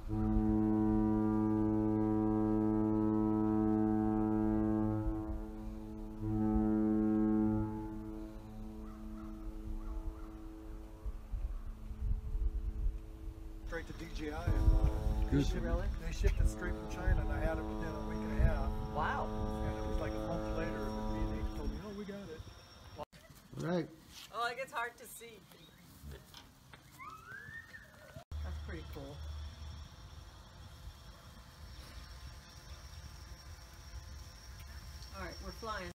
Straight to DJI and they shipped it straight from China, and I had it within a week and a half. Wow. And it was like a month later that they told me, oh, we got it. Right. Oh, like it's hard to see. That's pretty cool. All right, we're flying.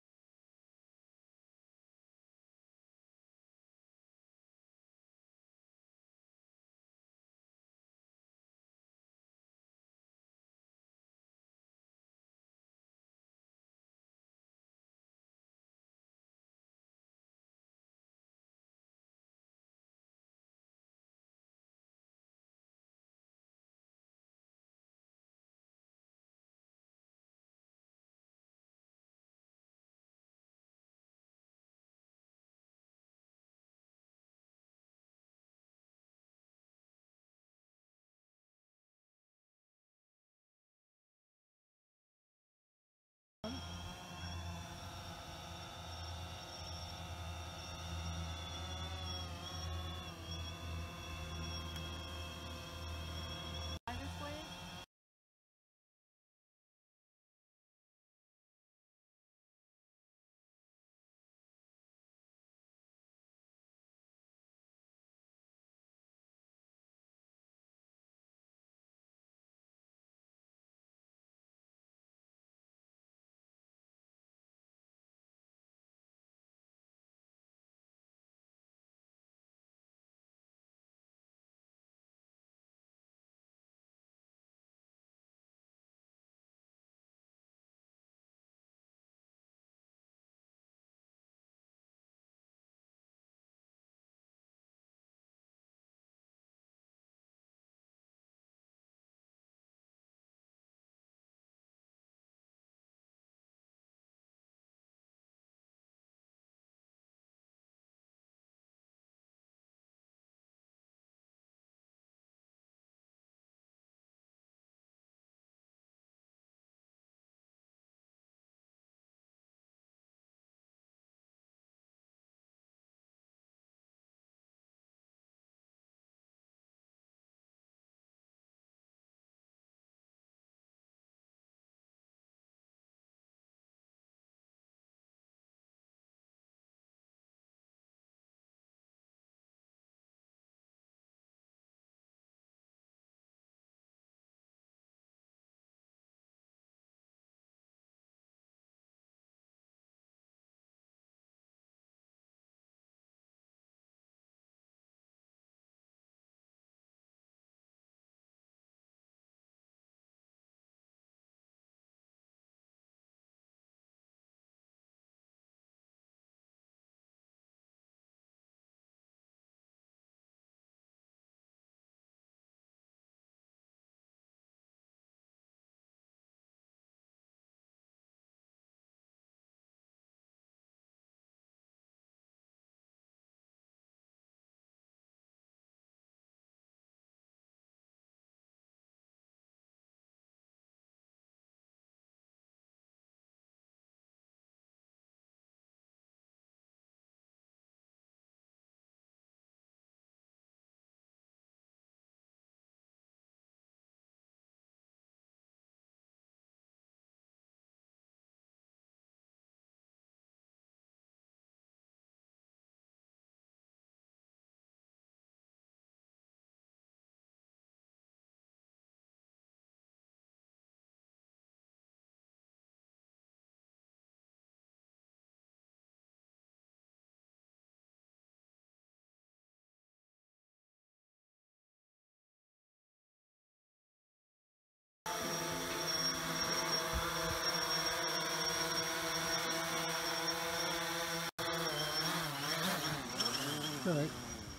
All right.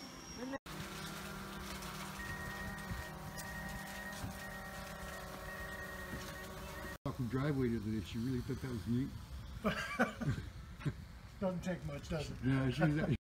From driveway to this, she really thought that was neat. Doesn't take much, does it? Yeah,